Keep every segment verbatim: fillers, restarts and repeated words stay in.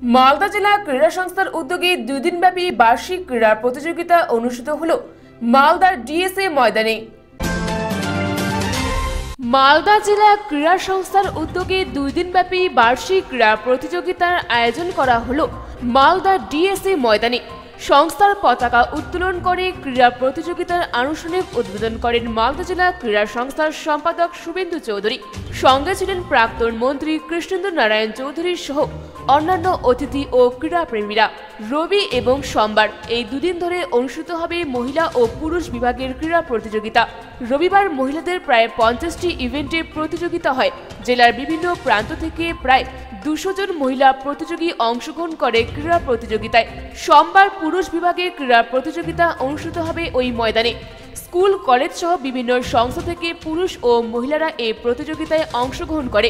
মালদা জেলা ক্রীড়া সংস্থার উদ্যোগে দুই দিনব্যাপী বার্ষিক ক্রীড়া প্রতিযোগিতা অনুষ্ঠিত হলো মালদার ডিএসএ ময়দানে। মালদা জেলা ক্রীড়া সংস্থার উদ্যোগে দুই দিনব্যাপী বার্ষিক ক্রীড়া প্রতিযোগিতার আয়োজন করা হলো মালদা ডিএসএ ময়দানে। সংস্থার পতাকা উত্তোলন করে ক্রীড়া প্রতিযোগিতার আনুষ্ঠানিক উদ্বোধন করেন মালদা জেলা ক্রীড়া সংস্থার সম্পাদক শুভেন্দু চৌধুরী। সঙ্গে ছিলেন প্রাক্তন মন্ত্রী কৃষ্ণেন্দু নারায়ণ চৌধুরী সহ অন্যান্য অতিথি ও ক্রীড়াপ্রেমীরা। রবি এবং সোমবার এই দুদিন ধরে অনুষ্ঠিত হবে মহিলা ও পুরুষ বিভাগের ক্রীড়া প্রতিযোগিতা। রবিবার মহিলাদের প্রায় পঞ্চাশটি ইভেন্টে প্রতিযোগিতা হয়। জেলার বিভিন্ন প্রান্ত থেকে প্রায় দুশো জন মহিলা প্রতিযোগী অংশগ্রহণ করে ক্রীড়া প্রতিযোগিতায়। সোমবার পুরুষ বিভাগের ক্রীড়া প্রতিযোগিতা অনুষ্ঠিত হবে ওই ময়দানে। স্কুল কলেজ সহ বিভিন্ন সংস্থা থেকে পুরুষ ও মহিলারা এই প্রতিযোগিতায় অংশগ্রহণ করে।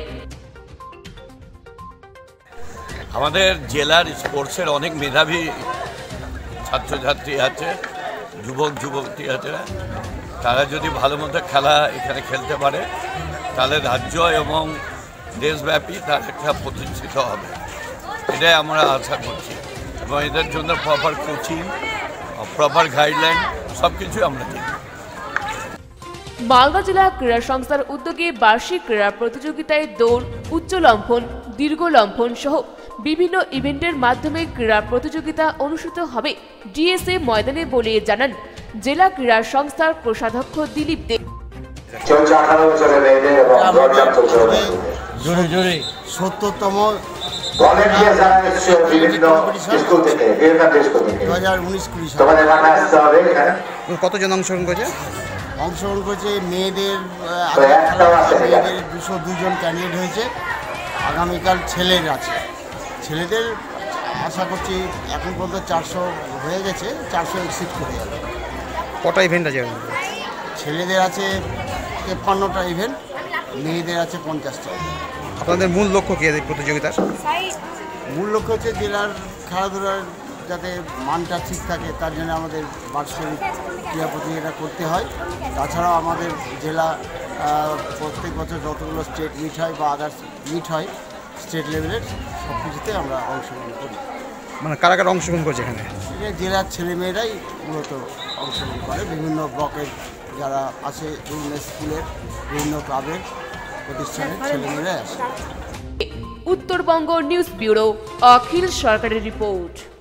আমাদের জেলার স্পোর্টসের অনেক মেধাবী ছাত্রছাত্রী আছে, যুবক যুবতী আছে। তারা যদি ভালো মতো খেলা এখানে খেলতে পারে তাহলে রাজ্য এবং দেশব্যাপী তার একটা প্রতিষ্ঠিত হবে, এটাই আমরা আশা করছি। এবং এদের জন্য প্রপার কোচিং, প্রপার গাইডলাইন সব কিছু আমরা দিই। মালদা জেলা ক্রীড়া সংস্থার উদ্যোগে বার্ষিক ক্রীড়া প্রতিযোগিতায় দৌড়, উচ্চ লম্ফন, দীর্ঘ লম্ফন সহ বিভিন্ন ইভেন্টের মাধ্যমে ক্রীড়া প্রতিযোগিতা অনুষ্ঠিত হবে ডিএসএ ময়দানে বলে জানান জেলা ক্রীড়া সংস্থার কোষাধ্যক্ষ দিলীপ দে। সত্তরতম কতজন অংশগ্রহণ করেছে? অংশগ্রহণ করেছে মেয়েদের মেয়েদের দুশো দুজন ক্যান্ডিডেট হয়েছে। আগামীকাল ছেলের আছে, ছেলেদের আশা করছি এখন পর্যন্ত চারশো হয়ে গেছে, চারশো এক্সিট করে যাবে। কটা ইভেন্ট আছে? ছেলেদের আছে তেপ্পান্নটা ইভেন্ট, মেয়েদের আছে পঞ্চাশটা। আপনাদের মূল লক্ষ্য কী এই প্রতিযোগিতার? মূল লক্ষ্য হচ্ছে জেলার খেলাধুলার যাতে মানটা ঠিক থাকে, তার জন্য আমাদের বার্ষিক ক্রীড়া প্রতিযোগিতা করতে হয়। তাছাড়াও আমাদের জেলা প্রত্যেক বছর যতগুলো স্টেট মিট হয় বা আদার্স মিট হয় স্টেট লেভেলের, সব কিছুতে আমরা অংশগ্রহণ করি। মানে কারা কারা অংশগ্রহণ করছে এখানে? জেলার ছেলেমেয়েরাই মূলত অংশগ্রহণ করে। বিভিন্ন ব্লকের যারা আছে, বিভিন্ন স্কুলের, বিভিন্ন ক্লাবের, প্রতিষ্ঠানের ছেলেমেয়েরাই আসে। উত্তরবঙ্গ নিউজ ব্যুরো, অখিল সরকারের রিপোর্ট।